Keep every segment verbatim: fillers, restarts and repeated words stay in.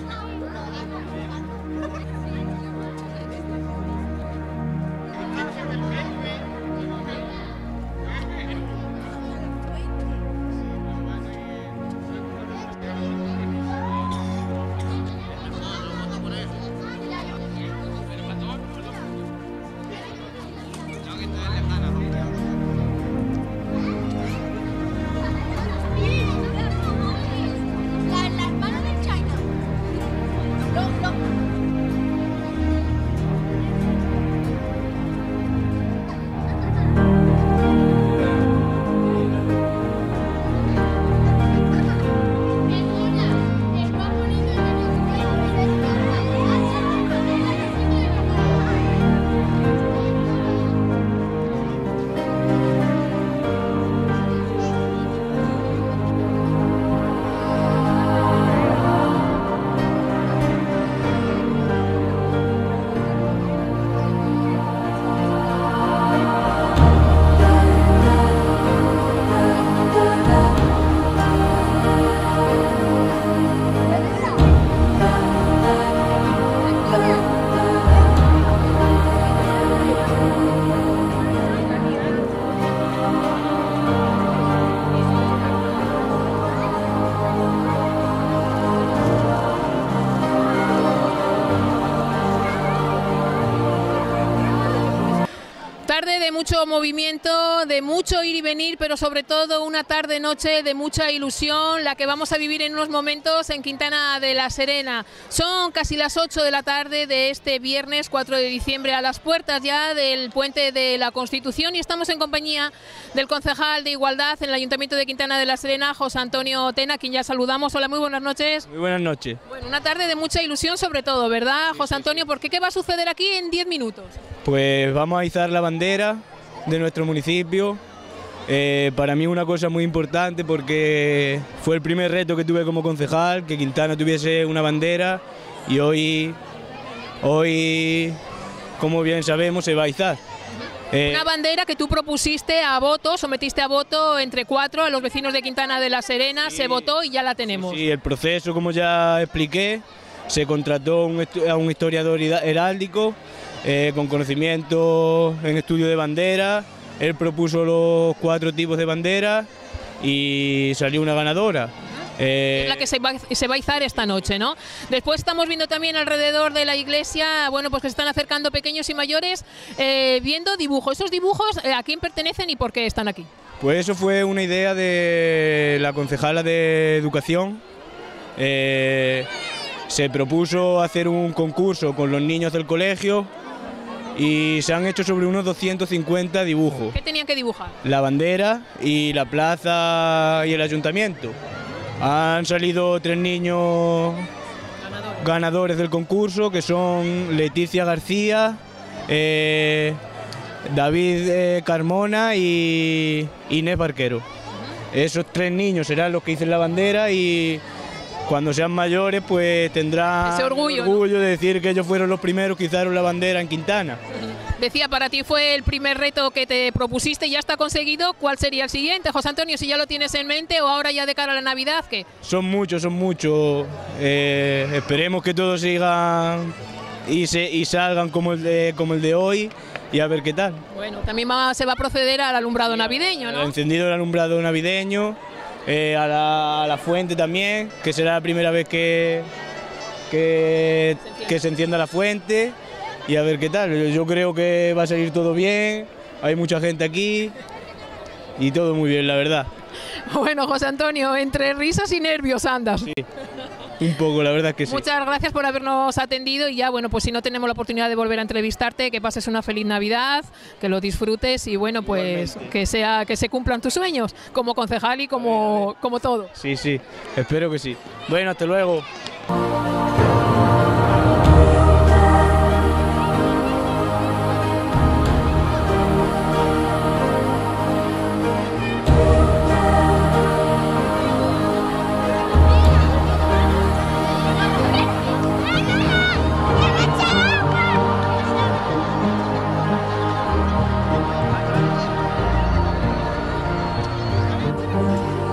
Tarde de mucho movimiento, de mucho ir y venir, pero sobre todo una tarde-noche de mucha ilusión, la que vamos a vivir en unos momentos en Quintana de la Serena. Son casi las ocho de la tarde de este viernes cuatro de diciembre, a las puertas ya del Puente de la Constitución, y estamos en compañía del concejal de Igualdad en el Ayuntamiento de Quintana de la Serena, José Antonio Tena, a quien ya saludamos. Hola, muy buenas noches. Muy buenas noches. Bueno, una tarde de mucha ilusión sobre todo, ¿verdad, Sí, José sí, Antonio? sí. Porque ¿qué va a suceder aquí en diez minutos? Pues vamos a izar la bandera de nuestro municipio. Eh, para mí una cosa muy importante porque fue el primer reto que tuve como concejal, que Quintana tuviese una bandera, y hoy, hoy como bien sabemos, se va a izar. Eh, Una bandera que tú propusiste a voto, sometiste a voto entre cuatro a los vecinos de Quintana de la Serena, Sí. se votó y ya la tenemos. Sí, el proceso, como ya expliqué, se contrató un estu- a un historiador hida- heráldico eh, con conocimiento en estudio de bandera. Él propuso los cuatro tipos de bandera y salió una ganadora. Eh, Es la que se va, se va a izar esta noche, ¿no? Después estamos viendo también alrededor de la iglesia, bueno, pues que se están acercando pequeños y mayores, eh, viendo dibujos. ¿Esos dibujos eh, a quién pertenecen y por qué están aquí? Pues eso fue una idea de la concejala de Educación. Eh, se propuso hacer un concurso con los niños del colegio y se han hecho sobre unos doscientos cincuenta dibujos. ¿Qué tenían que dibujar? La bandera y la plaza y el ayuntamiento. Han salido tres niños Ganadores. ganadores del concurso, que son Leticia García, eh, David eh, Carmona y Inés Barquero. Esos tres niños serán los que hicieron la bandera y cuando sean mayores pues tendrán Ese orgullo, el orgullo de decir que ellos fueron los primeros que izaron la bandera en Quintana. Decía, para ti fue el primer reto que te propusiste y ya está conseguido. ¿Cuál sería el siguiente, José Antonio? Si ya lo tienes en mente o ahora ya de cara a la Navidad, ¿qué? Son muchos, son muchos. Eh, esperemos que todos sigan y, se, y salgan como el, de, como el de hoy y a ver qué tal. Bueno, también va- se va a proceder al alumbrado navideño, El ¿no? encendido del alumbrado navideño, eh, a, la, a la fuente también, que será la primera vez que, que, que se encienda la fuente y a ver qué tal. Yo, yo creo que va a salir todo bien, hay mucha gente aquí y todo muy bien, la verdad. Bueno, José Antonio, entre risas y nervios andas. Sí, un poco, la verdad es que sí. Muchas gracias por habernos atendido y ya, bueno, pues si no tenemos la oportunidad de volver a entrevistarte, que pases una feliz Navidad, que lo disfrutes y bueno, pues Igualmente. que sea que se cumplan tus sueños como concejal y como, como todo. Sí, sí, espero que sí. Bueno, hasta luego. Pues el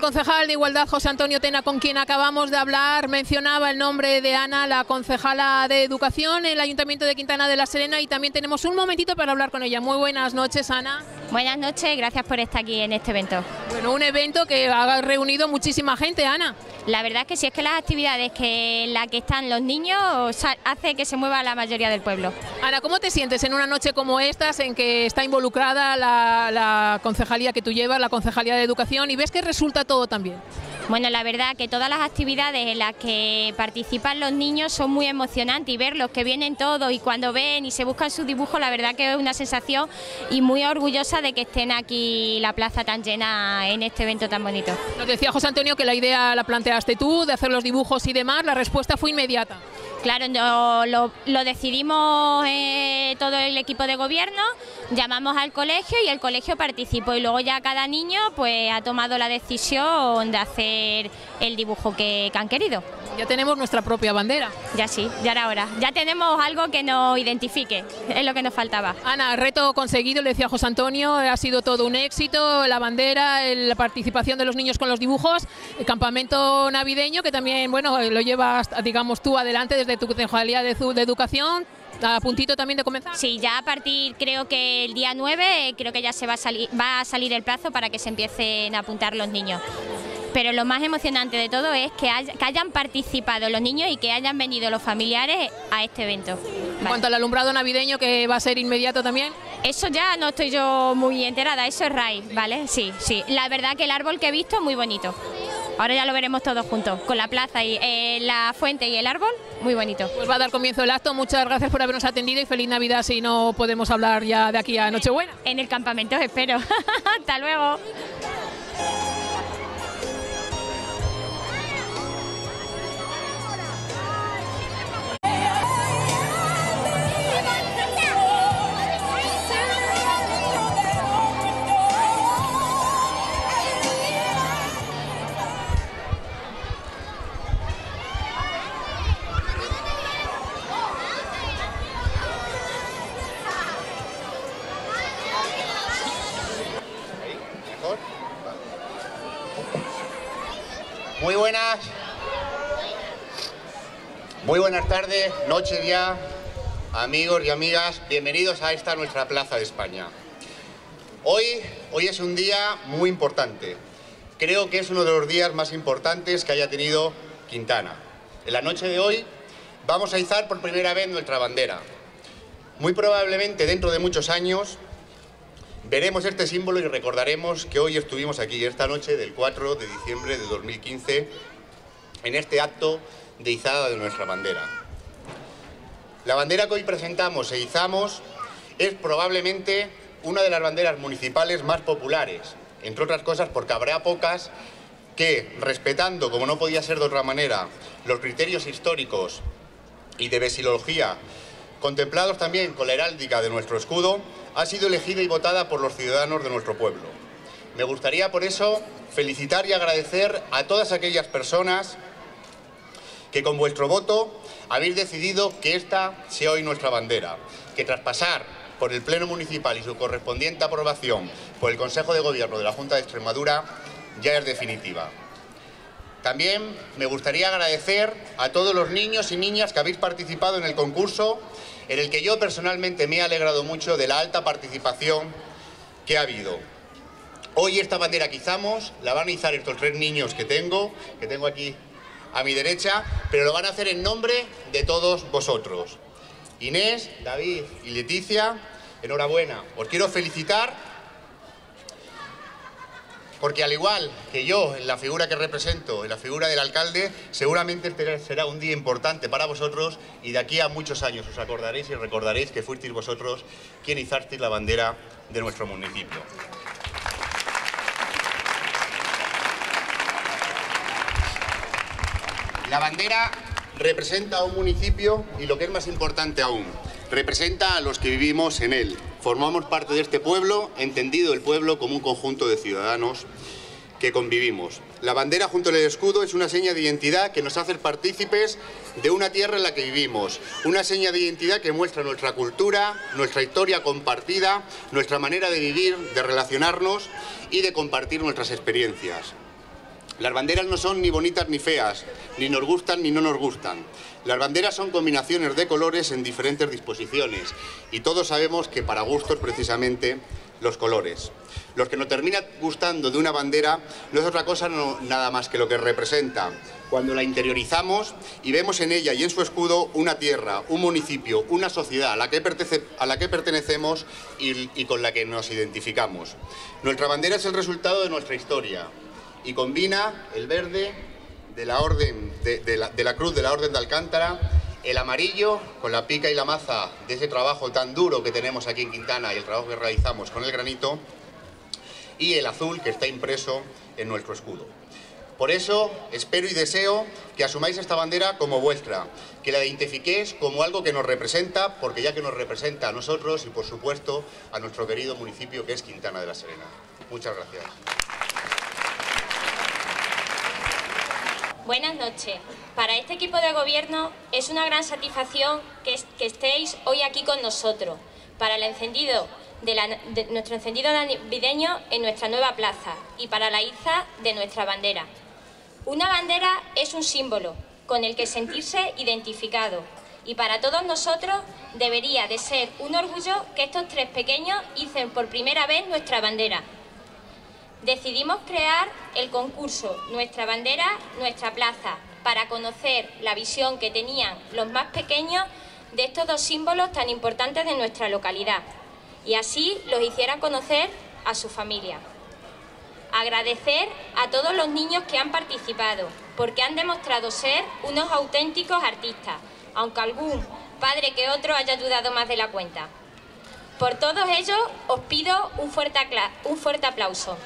concejal de Igualdad, José Antonio Tena, con quien acabamos de hablar, mencionaba el nombre de Ana, la concejala de Educación en el Ayuntamiento de Quintana de la Serena, y también tenemos un momentito para hablar con ella. Muy buenas noches, Ana. Buenas noches, gracias por estar aquí en este evento. Bueno, un evento que ha reunido muchísima gente, Ana. La verdad es que sí, es que las actividades que en las que están los niños hace que se mueva la mayoría del pueblo. Ana, ¿cómo te sientes en una noche como estas en que está involucrada la, la concejalía que tú llevas, la Concejalía de Educación, y ves que resulta todo tan bien? Bueno, la verdad que todas las actividades en las que participan los niños son muy emocionantes, y verlos que vienen todos y cuando ven y se buscan sus dibujos, la verdad que es una sensación, y muy orgullosa de que estén aquí la plaza tan llena en este evento tan bonito. Nos decía José Antonio que la idea la planteaste tú, de hacer los dibujos y demás, la respuesta fue inmediata. Claro, no, lo, lo decidimos eh, todo el equipo de gobierno, llamamos al colegio y el colegio participó, y luego ya cada niño pues ha tomado la decisión de hacer el dibujo que, que han querido. Ya tenemos nuestra propia bandera. Ya sí, ya era hora. Ya tenemos algo que nos identifique, es lo que nos faltaba. Ana, reto conseguido, le decía José Antonio, ha sido todo un éxito, la bandera, la participación de los niños con los dibujos, el campamento navideño, que también, bueno, lo llevas, digamos, tú adelante desde tu Concejalía de, de Educación, a puntito también de comenzar. Sí, ya a partir, creo que el día nueve, creo que ya se va a salir, va a salir el plazo para que se empiecen a apuntar los niños. Pero lo más emocionante de todo es que, hay, que hayan participado los niños y que hayan venido los familiares a este evento. En vale. cuanto al alumbrado navideño, que va a ser inmediato también. Eso ya no estoy yo muy enterada, eso es R A I, ¿vale? Sí, sí. La verdad que el árbol que he visto es muy bonito. Ahora ya lo veremos todos juntos, con la plaza y eh, la fuente y el árbol, muy bonito. Pues va a dar comienzo el acto, muchas gracias por habernos atendido y feliz Navidad si no podemos hablar ya de aquí a Nochebuena. En el campamento os espero. Hasta luego. Muy buenas, muy buenas tardes, noches ya, amigos y amigas, bienvenidos a esta nuestra Plaza de España. Hoy, hoy es un día muy importante, creo que es uno de los días más importantes que haya tenido Quintana. En la noche de hoy vamos a izar por primera vez nuestra bandera. Muy probablemente dentro de muchos años veremos este símbolo y recordaremos que hoy estuvimos aquí, esta noche del cuatro de diciembre de dos mil quince, en este acto de izada de nuestra bandera. La bandera que hoy presentamos e izamos es probablemente una de las banderas municipales más populares, entre otras cosas porque habrá pocas que, respetando, como no podía ser de otra manera, los criterios históricos y de vexilología, contemplados también con la heráldica de nuestro escudo, ha sido elegida y votada por los ciudadanos de nuestro pueblo. Me gustaría por eso felicitar y agradecer a todas aquellas personas que con vuestro voto habéis decidido que esta sea hoy nuestra bandera, que tras pasar por el Pleno Municipal y su correspondiente aprobación por el Consejo de Gobierno de la Junta de Extremadura ya es definitiva. También me gustaría agradecer a todos los niños y niñas que habéis participado en el concurso, en el que yo personalmente me he alegrado mucho de la alta participación que ha habido. Hoy esta bandera que izamos la van a izar estos tres niños que tengo, que tengo aquí a mi derecha, pero lo van a hacer en nombre de todos vosotros. Inés, David y Leticia, enhorabuena. Os quiero felicitar porque al igual que yo, en la figura que represento, en la figura del alcalde, seguramente este será un día importante para vosotros y de aquí a muchos años os acordaréis y recordaréis que fuisteis vosotros quien izasteis la bandera de nuestro municipio. La bandera representa a un municipio y, lo que es más importante aún, representa a los que vivimos en él. Formamos parte de este pueblo, entendido el pueblo como un conjunto de ciudadanos que convivimos. La bandera junto al escudo es una seña de identidad que nos hace partícipes de una tierra en la que vivimos, una seña de identidad que muestra nuestra cultura, nuestra historia compartida, nuestra manera de vivir, de relacionarnos y de compartir nuestras experiencias. Las banderas no son ni bonitas ni feas, ni nos gustan ni no nos gustan. Las banderas son combinaciones de colores en diferentes disposiciones y todos sabemos que para gustos precisamente los colores. Lo que nos termina gustando de una bandera no es otra cosa no, nada más que lo que representa. Cuando la interiorizamos y vemos en ella y en su escudo una tierra, un municipio, una sociedad a la que, pertece, a la que pertenecemos y, y con la que nos identificamos. Nuestra bandera es el resultado de nuestra historia y combina el verde de la, orden, de, de, la, de la cruz de la Orden de Alcántara, el amarillo con la pica y la maza de ese trabajo tan duro que tenemos aquí en Quintana y el trabajo que realizamos con el granito, y el azul que está impreso en nuestro escudo. Por eso espero y deseo que asumáis esta bandera como vuestra, que la identifiquéis como algo que nos representa, porque ya que nos representa a nosotros y por supuesto a nuestro querido municipio que es Quintana de la Serena. Muchas gracias. Buenas noches. Para este equipo de gobierno es una gran satisfacción que, est que estéis hoy aquí con nosotros para el encendido de, la, de nuestro encendido navideño en nuestra nueva plaza y para la iza de nuestra bandera. Una bandera es un símbolo con el que sentirse identificado y para todos nosotros debería de ser un orgullo que estos tres pequeños hicen por primera vez nuestra bandera. Decidimos crear el concurso Nuestra Bandera, Nuestra Plaza, para conocer la visión que tenían los más pequeños de estos dos símbolos tan importantes de nuestra localidad y así los hicieran conocer a su familia. Agradecer a todos los niños que han participado, porque han demostrado ser unos auténticos artistas, aunque algún padre que otro haya ayudado más de la cuenta. Por todos ellos os pido un fuerte, un fuerte aplauso.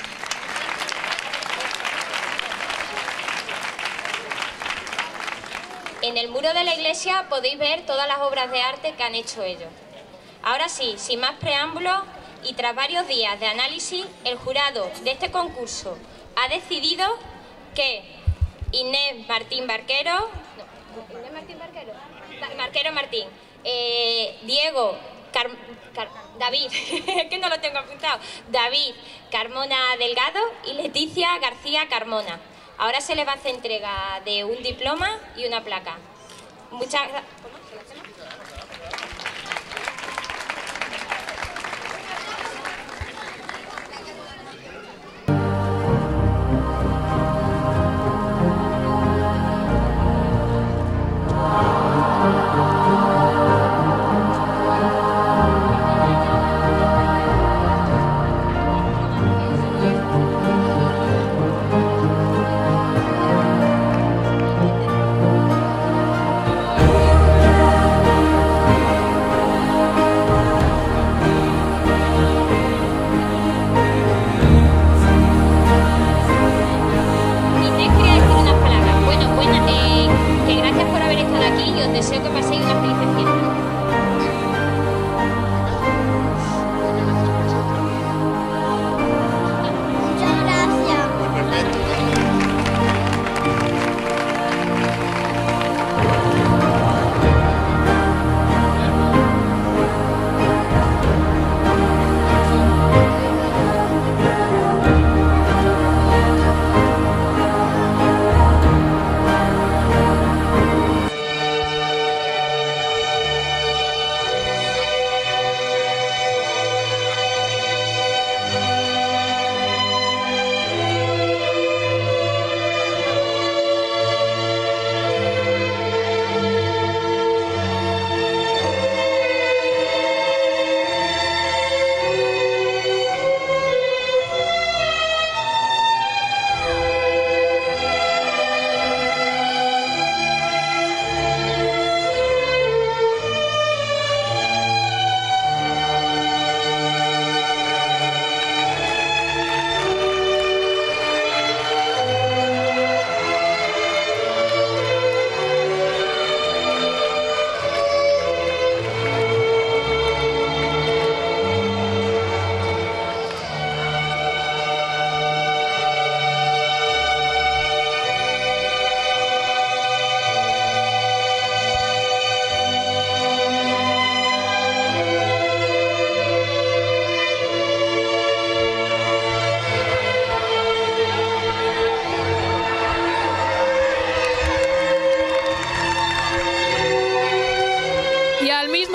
En el muro de la iglesia podéis ver todas las obras de arte que han hecho ellos. Ahora sí, sin más preámbulos y tras varios días de análisis, el jurado de este concurso ha decidido que Inés Martín Barquero, no, Inés Martín Barquero, Barquero Martín, eh, Diego, Car, Car, David, es que no lo tengo apuntado, David Carmona Delgado y Leticia García Carmona. Ahora se les va a hacer entrega de un diploma y una placa. Muchas gracias. Thank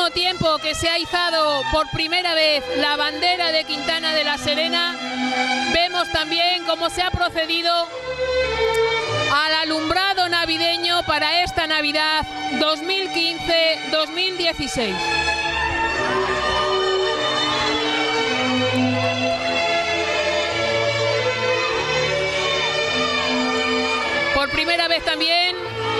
mismo tiempo que se ha izado por primera vez la bandera de Quintana de la Serena, vemos también cómo se ha procedido al alumbrado navideño para esta Navidad dos mil quince dos mil dieciséis. Por primera vez también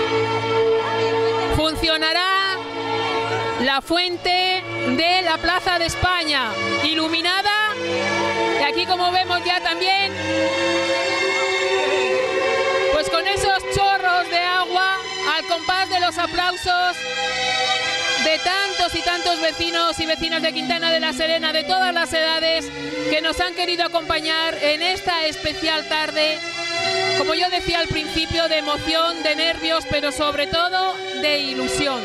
funcionará la fuente de la Plaza de España, iluminada, y aquí como vemos ya también, pues con esos chorros de agua al compás de los aplausos de tantos y tantos vecinos y vecinas de Quintana de la Serena, de todas las edades, que nos han querido acompañar en esta especial tarde, como yo decía al principio, de emoción, de nervios, pero sobre todo de ilusión.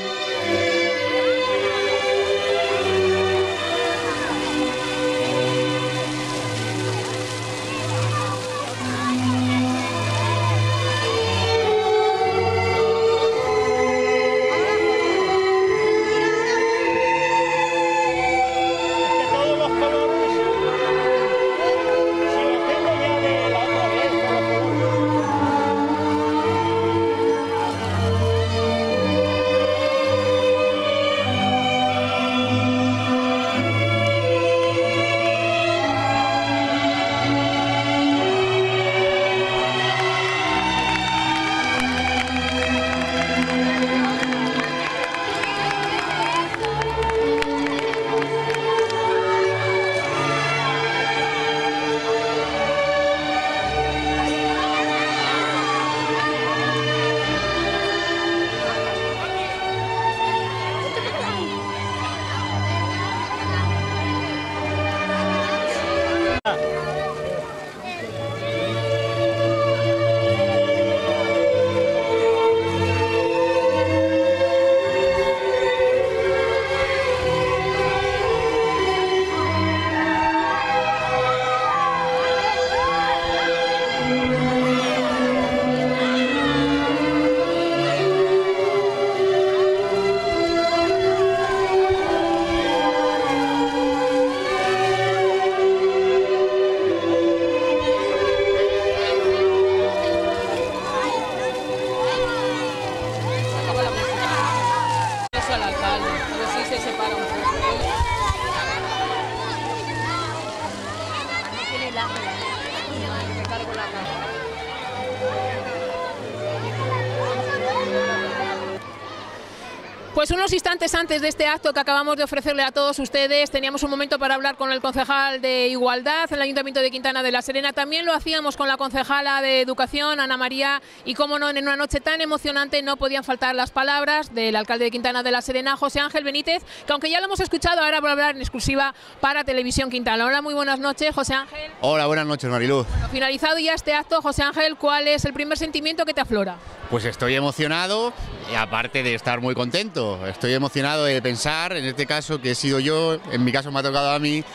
Pues unos instantes antes de este acto que acabamos de ofrecerle a todos ustedes, teníamos un momento para hablar con el concejal de Igualdad en el Ayuntamiento de Quintana de la Serena. También lo hacíamos con la concejala de Educación, Ana María, y cómo no, en una noche tan emocionante no podían faltar las palabras del alcalde de Quintana de la Serena, José Ángel Benítez, que aunque ya lo hemos escuchado, ahora va a hablar en exclusiva para Televisión Quintana. Hola, muy buenas noches, José Ángel. Hola, buenas noches, Mariluz. Bueno, finalizado ya este acto, José Ángel, ¿cuál es el primer sentimiento que te aflora? Pues estoy emocionado, y aparte de estar muy contento, estoy emocionado de pensar, en este caso, que he sido yo, en mi caso me ha tocado a mí,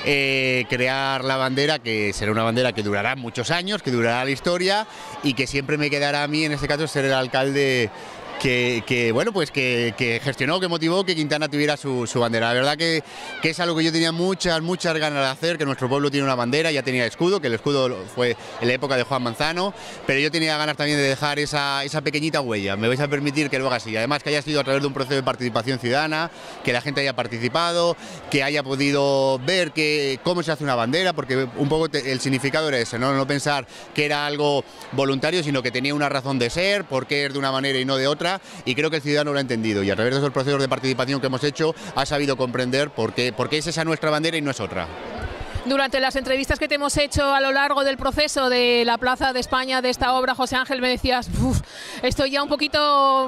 eh, crear la bandera, que será una bandera que durará muchos años, que durará la historia, y que siempre me quedará a mí, en este caso, ser el alcalde que, que bueno, pues que, que gestionó, que motivó que Quintana tuviera su, su bandera. La verdad que, que es algo que yo tenía muchas, muchas ganas de hacer, que nuestro pueblo tiene una bandera, ya tenía escudo, que el escudo fue en la época de Juan Manzano, pero yo tenía ganas también de dejar esa, esa pequeñita huella. Me vais a permitir que lo haga así, además que haya sido a través de un proceso de participación ciudadana, que la gente haya participado, que haya podido ver que, cómo se hace una bandera, porque un poco te, el significado era ese, ¿no? No pensar que era algo voluntario, sino que tenía una razón de ser, por qué es de una manera y no de otra, y creo que el ciudadano lo ha entendido, y a través de esos procesos de participación que hemos hecho ha sabido comprender por qué, por qué es esa nuestra bandera y no es otra. Durante las entrevistas que te hemos hecho a lo largo del proceso de la Plaza de España, de esta obra, José Ángel, me decías, estoy ya un poquito...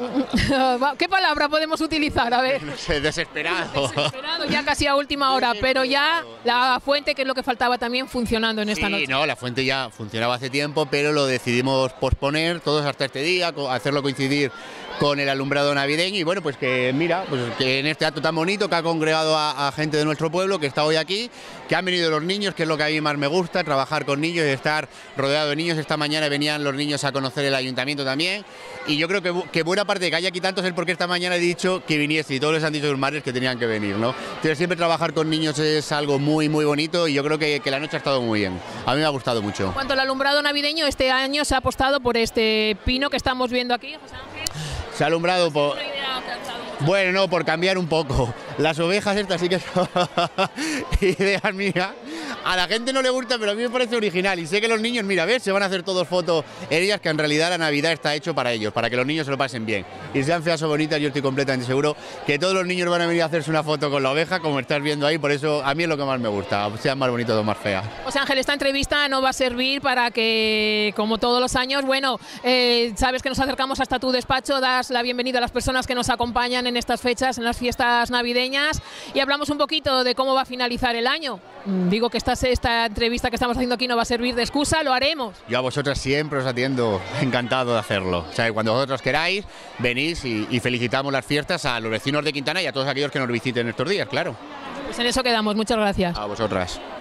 ¿Qué palabra podemos utilizar? A ver. No sé, desesperado. Desesperado, ya casi a última hora, pero ya la fuente, que es lo que faltaba también, funcionando en esta sí, noche. No, la fuente ya funcionaba hace tiempo, pero lo decidimos posponer todos hasta este día, hacerlo coincidir con el alumbrado navideño y bueno, pues que mira, pues que en este acto tan bonito que ha congregado a, a gente de nuestro pueblo que está hoy aquí, que han venido los niños, que es lo que a mí más me gusta, trabajar con niños y estar rodeado de niños. Esta mañana venían los niños a conocer el ayuntamiento también y yo creo que, que buena parte de que haya aquí tantos es porque esta mañana he dicho que viniese y todos les han dicho sus madres que tenían que venir, ¿no? Entonces siempre trabajar con niños es algo muy muy bonito y yo creo que, que la noche ha estado muy bien. A mí me ha gustado mucho. En cuanto al alumbrado navideño, este año se ha apostado por este pino que estamos viendo aquí, José Ángel. Se ha alumbrado por... Bueno, no, por cambiar un poco. Las ovejas estas sí que son ideas mías. A la gente no le gusta, pero a mí me parece original. Y sé que los niños, mira, ves, se van a hacer todos fotos en ellas, que en realidad la Navidad está hecho para ellos, para que los niños se lo pasen bien. Y sean feas o bonitas, yo estoy completamente seguro que todos los niños van a venir a hacerse una foto con la oveja, como estás viendo ahí. Por eso a mí es lo que más me gusta, sean más bonitos o más feas. José Ángel, esta entrevista nos va a servir para que, como todos los años, bueno, eh, sabes que nos acercamos hasta tu despacho, das la bienvenida a las personas que nos acompañan en estas fechas, en las fiestas navideñas, y hablamos un poquito de cómo va a finalizar el año. Digo que esta, esta entrevista que estamos haciendo aquí no va a servir de excusa, lo haremos. Yo a vosotras siempre os atiendo, encantado de hacerlo. O sea, cuando vosotros queráis, venís y, y felicitamos las fiestas a los vecinos de Quintana y a todos aquellos que nos visiten estos días, claro. Pues en eso quedamos, muchas gracias. A vosotras.